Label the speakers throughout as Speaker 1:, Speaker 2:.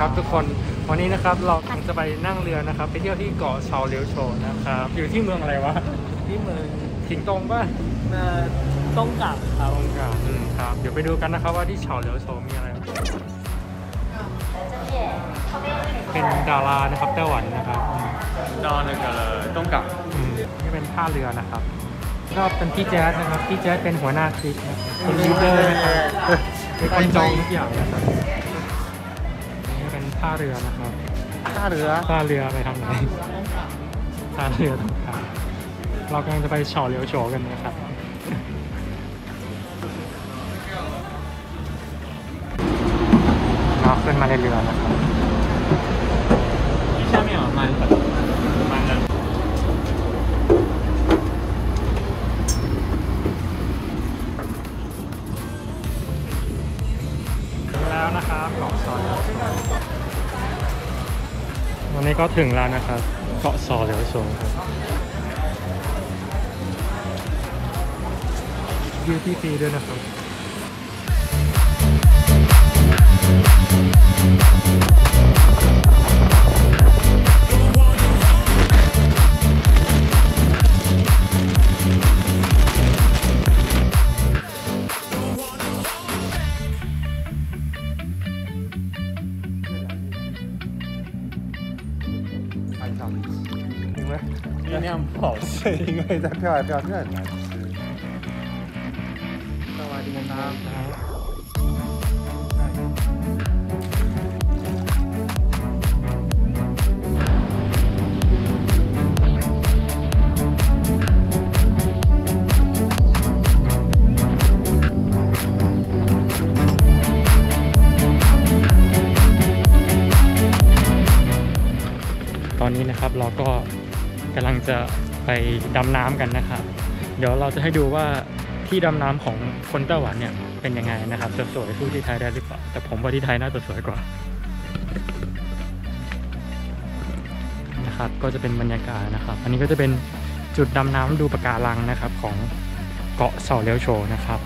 Speaker 1: ครับทุกคนวันนี้นะครับเราจะไปนั่งเรือนะครับไปเที่ยวที่เกาะเฉาเหลียวโฉนะครับอยู่ที่เมืองอะไรวะ
Speaker 2: ที่เมือง
Speaker 1: ถิงตงป่ะ
Speaker 2: ต้องกลับครับ
Speaker 1: ตงกาครับเดี๋ยวไปดูกันนะครับว่าที่เฉาเหลียวโฉมีอะไรเป็นดารานะครับไต้หวันนะครับ
Speaker 2: 到那个东港
Speaker 1: นี่เป็นท่าเรือนะครับก็เป็นพี่แจ๊สนะครับพี่แจ๊สเป็นหัวหน้าคลิปเป็นลีดเดอร์นะครับเป็นคนจองทุกอย่างนะครับนี่เป็นท่าเรือนะครับท่าเรือไปทางไหนท่าเรือตรงกลางเรากำลังจะไปเฉาเหลียวโฉกันนะครับเราขึ้นมาในเรือนะครับ
Speaker 2: 下面有满的
Speaker 1: แล้วนะครับเกาะเฉาเหลียวโฉวันนี้ก็ถึงแล้วนะครับเกาะเฉาเหลียวโฉดิวตี้ฟรีด้วยนะครับ
Speaker 2: 尽量不好吃，因为再飘来飘去很难吃。สวัสดีครับ
Speaker 1: ตอนนี้นะครับเราก็กำลังจะไปดำน้ำกันนะครับเดี๋ยวเราจะให้ดูว่าที่ดำน้ำของคนไต้หวันเนี่ยเป็นยังไงนะครับจะสวยสู้ที่ไทยได้หรือเปล่าแต่ผมว่าที่ไทยน่าจะสวยกว่านะครับก็จะเป็นบรรยากาศนะครับอันนี้ก็จะเป็นจุดดำน้ำดูปะการังนะครับของเกาะเฉาเหลียวโฉนะครับ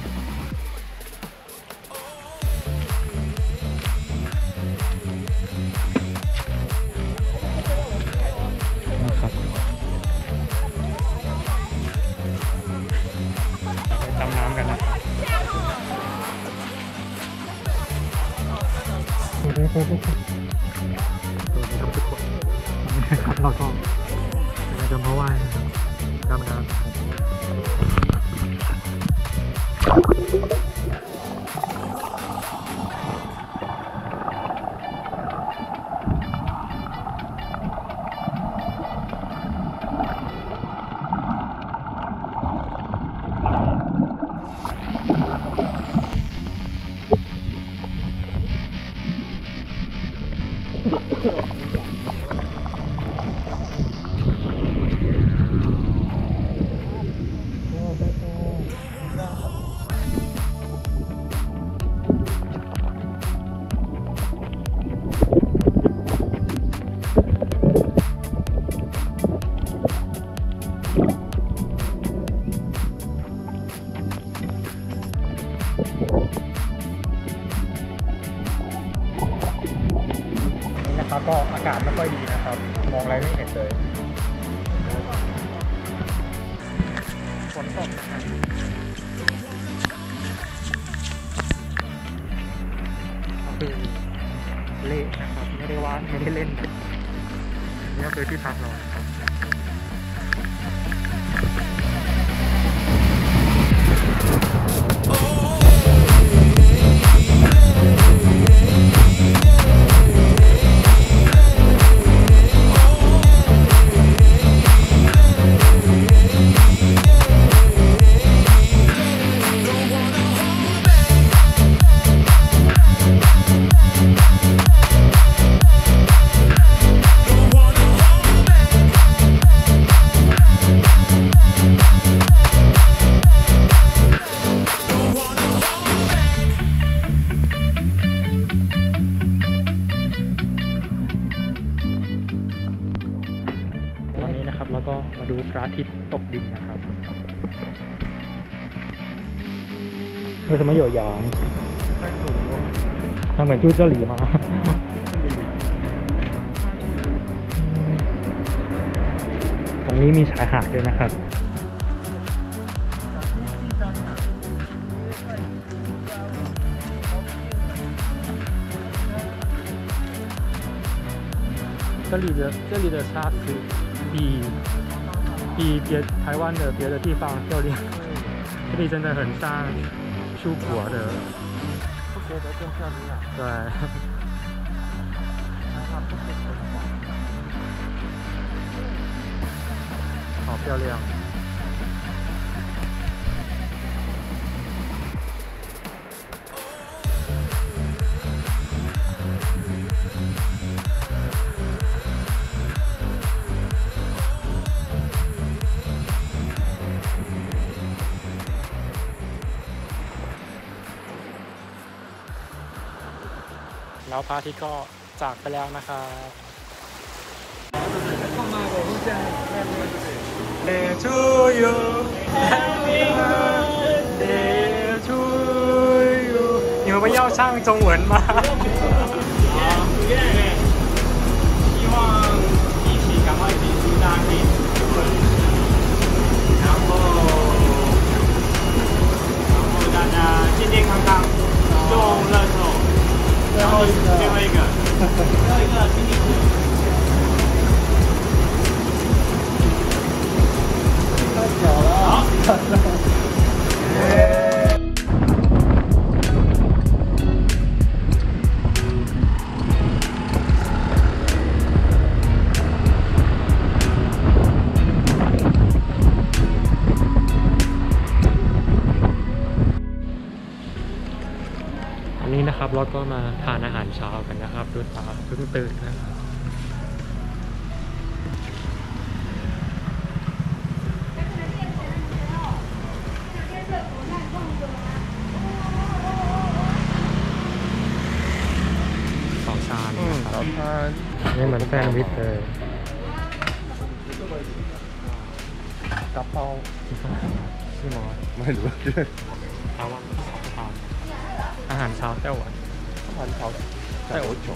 Speaker 1: ดำน้ำกันนะนะครับเราก็จะมาว่ายดำน้ำนะครับก็อากาศไม่ค่อยดีนะครับมองอะไรไม่เห็นเลยฝนตกนะครับคือเละนะครับไม่ได้ว่าไม่ได้เล่นนี่ก็คือที่พักเราครับแล้วก็มาดูพระอาทิตย์ตกดินนะครับ为什么有羊它เหมือนจู้เจ้าหลีมานี้มีชายหาดด้วยนะครับ这里的沙石比台湾的别的地方漂亮，这里真的很像出国的，
Speaker 2: 不觉得更漂亮？
Speaker 1: 对。好漂亮。แล้วพระอาทิตย์ก็จากไปแล้วนะครับ Day to you Happy birthday to you 你们不要唱中文吗？
Speaker 3: 希望一起赶快结束大家可以然后大家健健康康中乐透最后一个辛辛苦
Speaker 2: 太巧了！
Speaker 3: 好
Speaker 1: อันนี้นะครับเราก็มาทานอาหารเช้ากันนะครับดูตาเพิ่งตื่นนะครับ2 ชามนะครับ
Speaker 2: 早餐。
Speaker 1: นี่เหมือนแซนด์วิชเลย
Speaker 2: กะเพรา
Speaker 1: ชื่อหมอ
Speaker 2: ไม่รู้ชื่อ
Speaker 1: ไต้หวัน2 ชามอาหารเช้าไต้หวัน
Speaker 2: อาหารเช้าไต้หวันโจ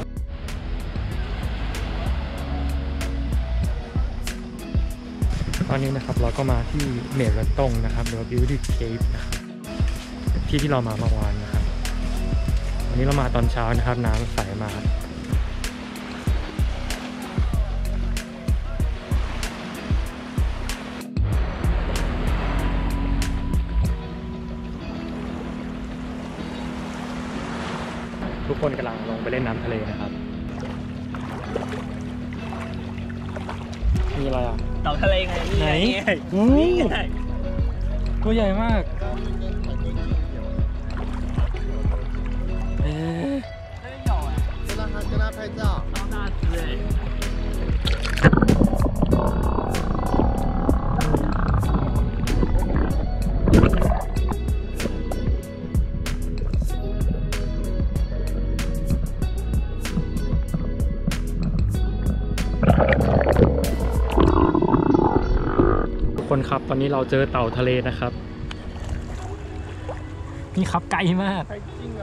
Speaker 1: ตอนนี้นะครับเราก็มาที่เมรันตงนะครับหรือว่า Beauty Cave นะครับที่เรามาเมื่อวานนะครับวันนี้เรามาตอนเช้านะครับน้ำใสมากทุกคนกำลังลงไปเล่นน้ำทะเลนะครับมีอะไรอ่ะ
Speaker 3: เต่าทะเลไง
Speaker 1: ไหน
Speaker 3: นี่ไง
Speaker 1: ตัวใหญ่มากเอ๊ะ
Speaker 3: 真有哎
Speaker 2: 跟他拍照。
Speaker 3: 超大只哎
Speaker 1: ทุกคนครับตอนนี้เราเจอเต่าทะเลนะครับนี่ครับไกลมาก
Speaker 2: 太近了。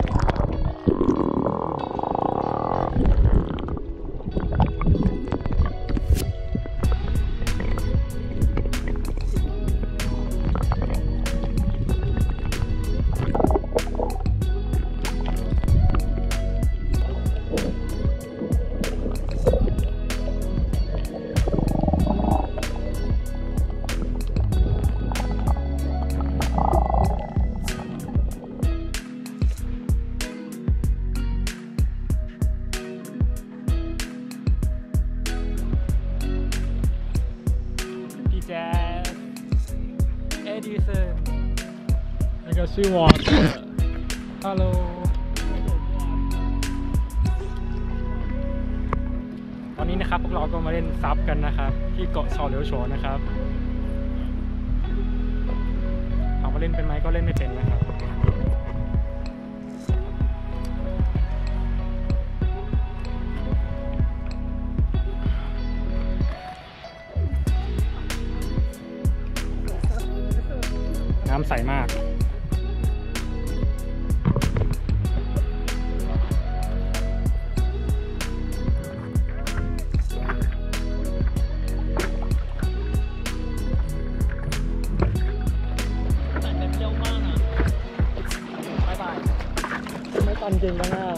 Speaker 1: พี่แจ๊สเอดิสัน那个是我的 Hello ตอนนี้นะครับพวกเราก็มาเล่นซับกันนะครับที่เกาะเฉาเหลียวโฉนะครับถามว่าเล่นเป็นไหมก็เล่นไม่เป็นนะครับน้ำใสมากปั่นเก่งจังอ่ะ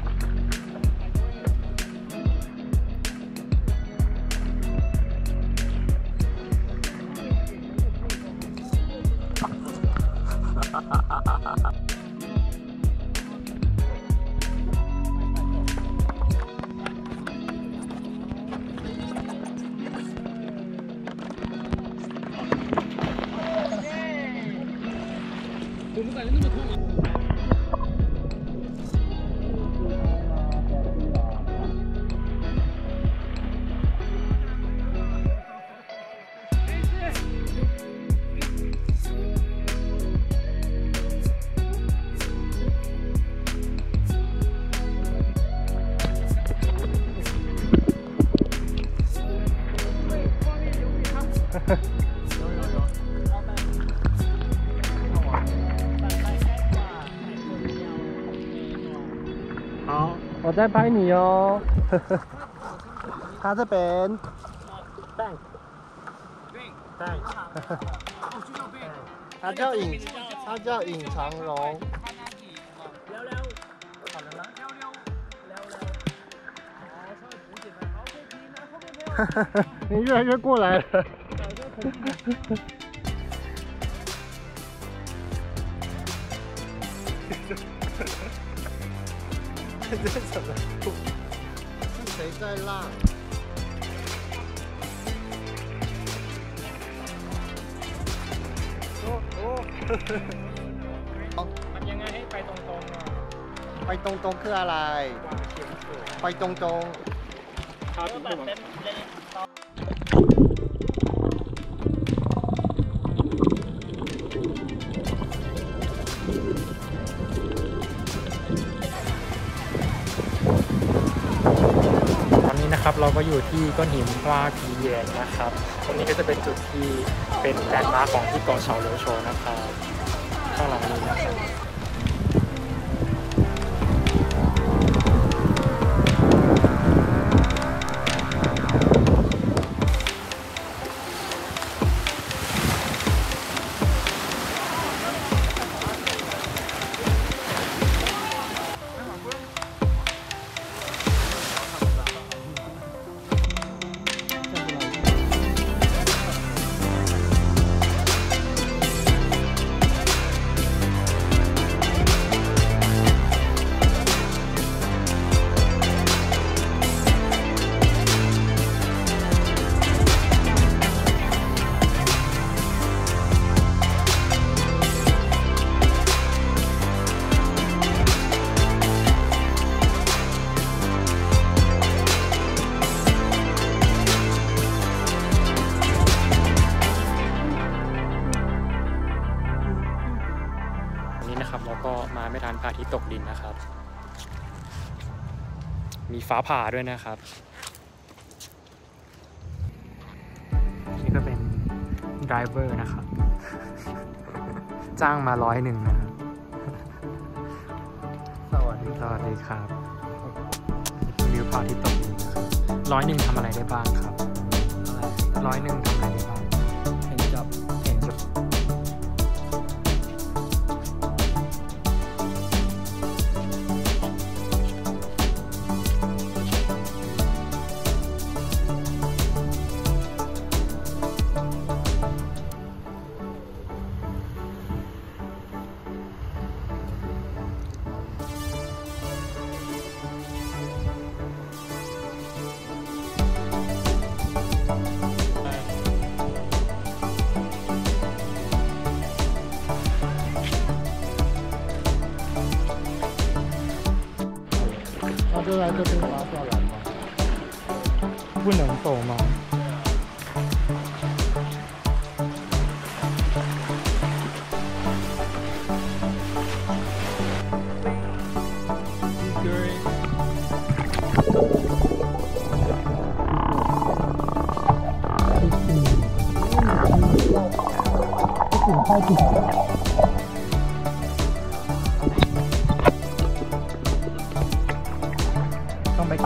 Speaker 3: 好，
Speaker 1: 我在拍你哦。
Speaker 2: 他这边他叫尹长荣。
Speaker 1: 你越来越过来了。
Speaker 2: 这是什么？是谁在浪？
Speaker 1: มันยังไงให้ไปตรงๆอ่ะ
Speaker 2: ไปตรงๆคืออะไร ไปตรงๆ
Speaker 1: ตอนนี้นะครับเราก็อยู่ที่ก้อนหินฮวากีเยนนะครับตรงนี้ก็จะเป็นจุดที่เป็นแลนด์มาร์คของที่เกาะเฉาเหลียวโชว์นะครับข้างหลังนี้นะครับเราก็มาไม่ทันพระอาทิตย์ตกดินนะครับมีฟ้าผ่าด้วยนะครับนี่ก็เป็นไดรเวอร์นะครับจ้างมา100นะครับ
Speaker 2: สวัสดี
Speaker 1: สวัสดีครับวิวพระอาทิตย์ตกดินนะครับ100ทำอะไรได้บ้างครับ100ทำอะไรได้บ้างเห็นจับ
Speaker 2: 就来这边划下来吗？
Speaker 1: 不能走吗？ต้องไป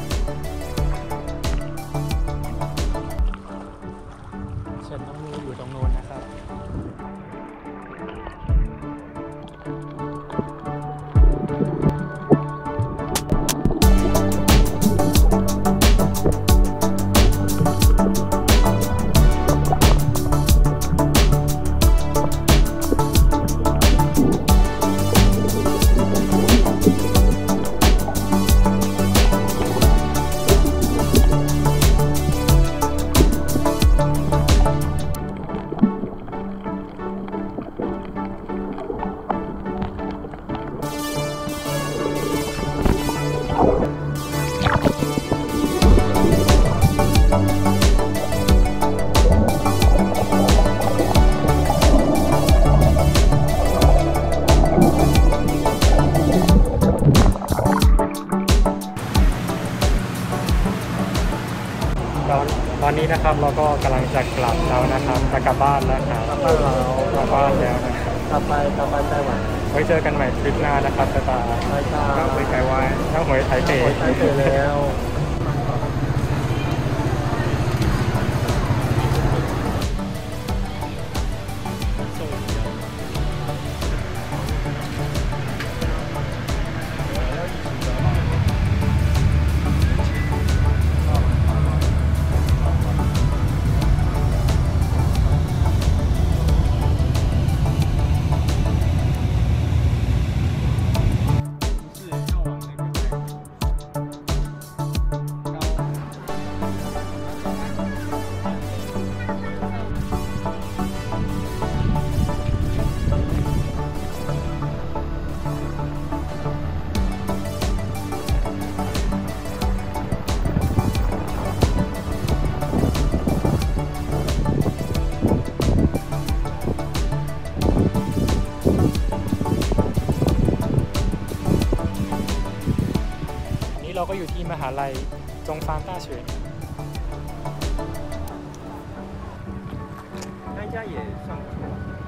Speaker 1: ฉันต้องอยู่ตรงโน้ตอนนี้นะครับเราก็กำลังจะกลับแล้วนะครับจะกลับบ้านแล้วครับ
Speaker 2: กลับบ้านเรา
Speaker 1: กลับบ้านแล้วนะครับ
Speaker 2: กลับไปไต้หวัน
Speaker 1: ไว้เจอกันใหม่ทริปหน้านะครับตาตา
Speaker 2: ไปจ้า
Speaker 1: เราไปไกลไว้ถ้าหวยไทยเตะ
Speaker 2: ไปเจอแล้ว
Speaker 1: วันนี้เราก็อยู่ที่มหาลัยจงฟางต้าเฉย
Speaker 3: 那家也上不错。